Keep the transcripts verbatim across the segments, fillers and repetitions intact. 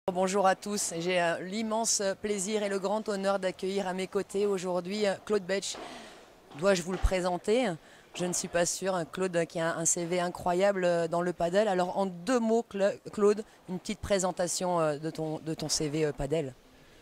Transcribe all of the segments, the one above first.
Bonjour à tous, j'ai euh, l'immense plaisir et le grand honneur d'accueillir à mes côtés aujourd'hui euh, Claude Betsch. Dois-je vous le présenter? Je ne suis pas sûre. Claude qui a un C V incroyable euh, dans le padel. Alors en deux mots, Claude, une petite présentation euh, de ton, de ton C V euh, padel.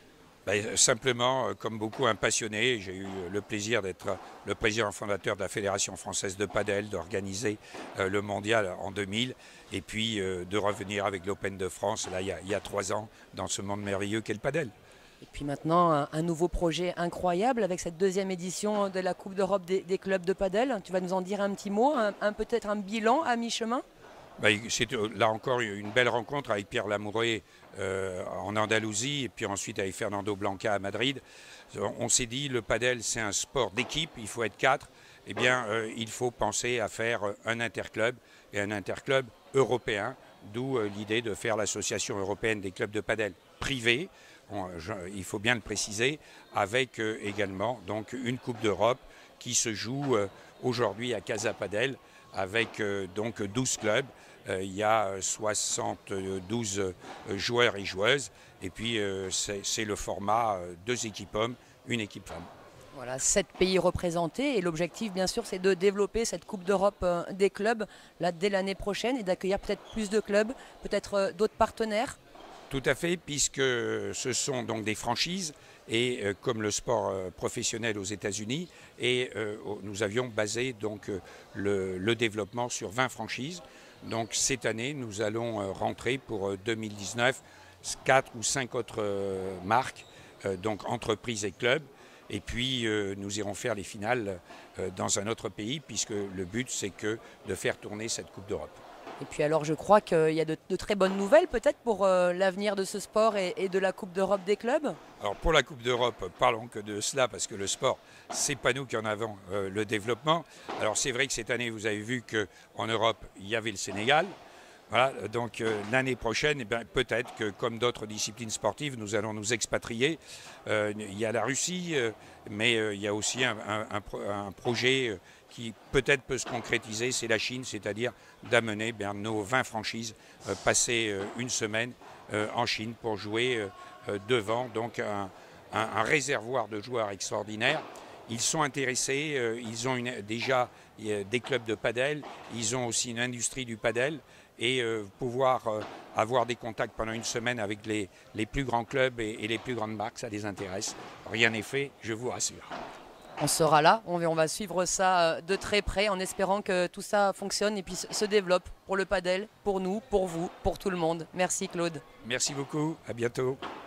Ben, simplement, euh, comme beaucoup, un passionné. J'ai eu le plaisir d'être le président fondateur de la Fédération française de padel, d'organiser euh, le mondial en deux mille et puis euh, de revenir avec l'Open de France, là, il y, a, il y a trois ans, dans ce monde merveilleux qu'est le padel. Et puis maintenant, un, un nouveau projet incroyable avec cette deuxième édition de la Coupe d'Europe des, des clubs de padel. Tu vas nous en dire un petit mot, un, un, peut-être un bilan à mi-chemin? Ben, c'est euh, là encore une belle rencontre avec Pierre Lamoureux euh, en Andalousie et puis ensuite avec Fernando Blanca à Madrid. On s'est dit le padel c'est un sport d'équipe, il faut être quatre. Eh bien euh, il faut penser à faire un interclub et un interclub européen, d'où euh, l'idée de faire l'association européenne des clubs de padel privés. On, je, il faut bien le préciser, avec euh, également donc une Coupe d'Europe qui se joue euh, aujourd'hui à Casa Padel avec euh, donc douze clubs. Euh, il y a soixante-douze euh, joueurs et joueuses. Et puis euh, c'est le format euh, deux équipes hommes, une équipe femme. Voilà, sept pays représentés et l'objectif bien sûr c'est de développer cette Coupe d'Europe euh, des clubs là, dès l'année prochaine et d'accueillir peut-être plus de clubs, peut-être euh, d'autres partenaires. Tout à fait, puisque ce sont donc des franchises et euh, comme le sport euh, professionnel aux États-Unis, et euh, nous avions basé donc euh, le, le développement sur vingt franchises. Donc cette année, nous allons euh, rentrer pour euh, deux mille dix-neuf quatre ou cinq autres euh, marques, euh, donc entreprises et clubs. Et puis euh, nous irons faire les finales euh, dans un autre pays, puisque le but c'est que de faire tourner cette Coupe d'Europe. Et puis alors je crois qu'il y a de, de très bonnes nouvelles peut-être pour euh, l'avenir de ce sport et, et de la Coupe d'Europe des clubs. Alors pour la Coupe d'Europe, parlons que de cela parce que le sport, c'est pas nous qui en avons euh, le développement. Alors c'est vrai que cette année, vous avez vu qu'en Europe, il y avait le Sénégal. Voilà, donc euh, l'année prochaine, eh bien, peut-être que comme d'autres disciplines sportives, nous allons nous expatrier. Euh, il y a la Russie, euh, mais euh, il y a aussi un, un, un, un projet euh, qui peut-être peut se concrétiser, c'est la Chine, c'est-à-dire d'amener eh nos vingt franchises, euh, passer euh, une semaine euh, en Chine pour jouer euh, euh, devant donc un, un, un réservoir de joueurs extraordinaires. Ils sont intéressés, euh, ils ont une, déjà euh, des clubs de padel, ils ont aussi une industrie du padel et euh, pouvoir euh, avoir des contacts pendant une semaine avec les, les plus grands clubs et, et les plus grandes marques, ça les intéresse. Rien n'est fait, je vous rassure. On sera là, on va suivre ça de très près en espérant que tout ça fonctionne et puis se développe pour le padel, pour nous, pour vous, pour tout le monde. Merci Claude. Merci beaucoup, à bientôt.